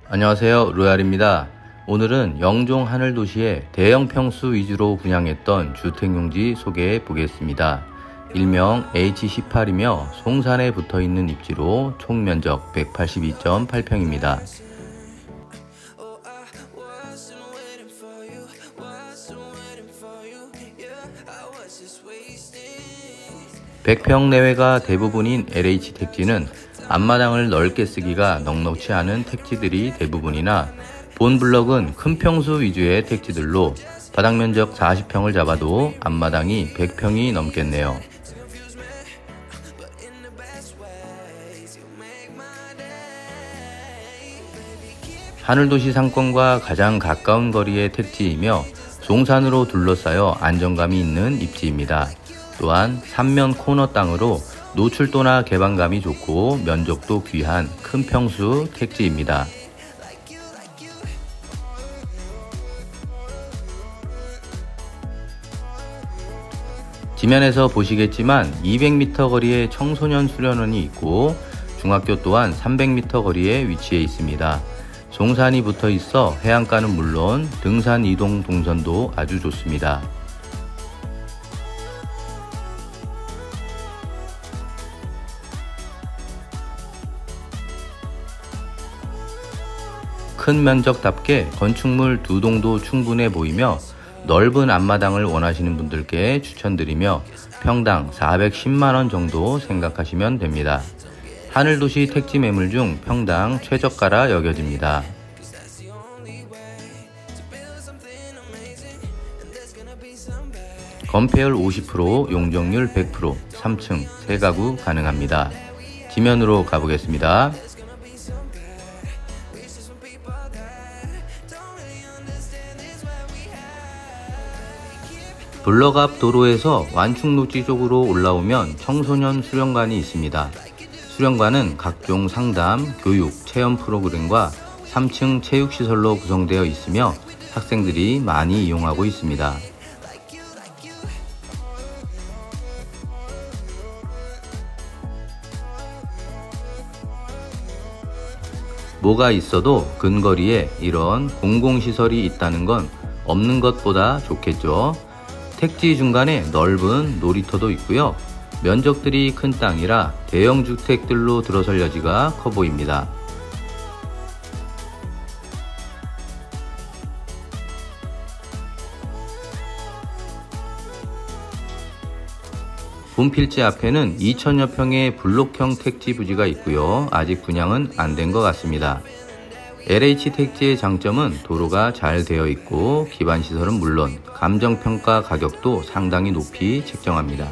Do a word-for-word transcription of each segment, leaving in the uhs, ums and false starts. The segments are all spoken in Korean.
안녕하세요, 로얄입니다. 오늘은 영종 하늘도시의 대형 평수 위주로 분양했던 주택용지 소개해 보겠습니다. 일명 에이치 십팔이며 송산에 붙어있는 입지로 총 면적 백팔십이 점 팔 평입니다. 백 평 내외가 대부분인 엘에이치 택지는 앞마당을 넓게 쓰기가 넉넉치 않은 택지들이 대부분이나 본 블럭은 큰 평수 위주의 택지들로 바닥 면적 사십 평을 잡아도 앞마당이 백 평이 넘겠네요. 하늘도시 상권과 가장 가까운 거리의 택지이며 송산으로 둘러싸여 안정감이 있는 입지입니다. 또한 삼면 코너 땅으로 노출도나 개방감이 좋고 면적도 귀한 큰 평수 택지입니다. 지면에서 보시겠지만 이백 미터 거리에 청소년 수련원이 있고 중학교 또한 삼백 미터 거리에 위치해 있습니다. 송산이 붙어 있어 해안가는 물론 등산 이동 동선도 아주 좋습니다. 큰 면적답게 건축물 두 동도 충분해 보이며 넓은 앞마당을 원하시는 분들께 추천드리며 평당 사백십만 원 정도 생각하시면 됩니다. 하늘도시 택지 매물 중 평당 최저가라 여겨집니다. 건폐율 오십 퍼센트, 용적률 백 퍼센트, 삼 층 세 가구 가능합니다. 지면으로 가보겠습니다. 블럭 앞 도로에서 완충록지 쪽으로 올라오면 청소년 수련관이 있습니다. 수련관은 각종 상담, 교육, 체험 프로그램과 삼 층 체육시설로 구성되어 있으며 학생들이 많이 이용하고 있습니다. 뭐가 있어도 근거리에 이런 공공시설이 있다는 건 없는 것보다 좋겠죠. 택지 중간에 넓은 놀이터도 있고요. 면적들이 큰 땅이라 대형 주택들로 들어설 여지가 커 보입니다. 본필지 앞에는 이천여 평의 블록형 택지 부지가 있고요. 아직 분양은 안 된 것 같습니다. 엘에이치 택지의 장점은 도로가 잘 되어 있고 기반시설은 물론 감정평가 가격도 상당히 높이 책정합니다.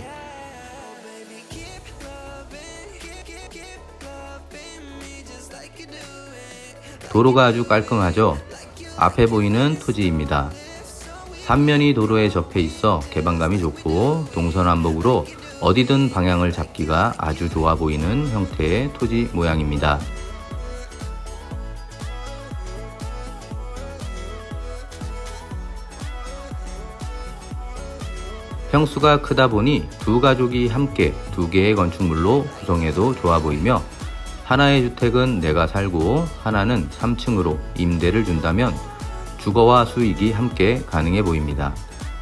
도로가 아주 깔끔하죠. 앞에 보이는 토지입니다. 삼면이 도로에 접해 있어 개방감이 좋고 동서남북으로 어디든 방향을 잡기가 아주 좋아 보이는 형태의 토지 모양입니다. 평수가 크다 보니 두 가족이 함께 두 개의 건축물로 구성해도 좋아 보이며 하나의 주택은 내가 살고 하나는 삼 층으로 임대를 준다면 주거와 수익이 함께 가능해 보입니다.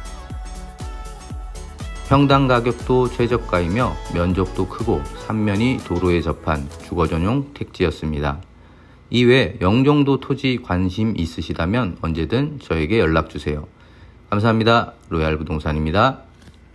평당 가격도 최저가이며 면적도 크고 삼면이 도로에 접한 주거전용 택지였습니다. 이외 영종도 토지 관심 있으시다면 언제든 저에게 연락주세요. 감사합니다. 로얄부동산입니다.